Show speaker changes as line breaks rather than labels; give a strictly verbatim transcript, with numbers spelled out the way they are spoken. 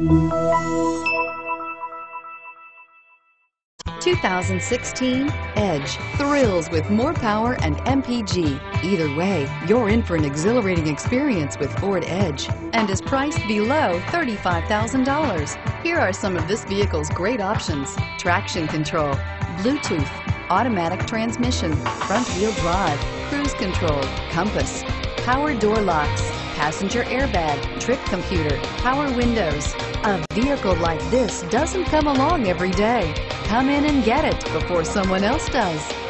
two thousand sixteen Edge thrills with more power and M P G. Either way, you're in for an exhilarating experience with Ford Edge and is priced below thirty-five thousand dollars. Here are some of this vehicle's great options: traction control, Bluetooth, automatic transmission, front wheel drive, cruise control, compass, power door locks, passenger airbag, trip computer, power windows. A vehicle like this doesn't come along every day. Come in and get it before someone else does.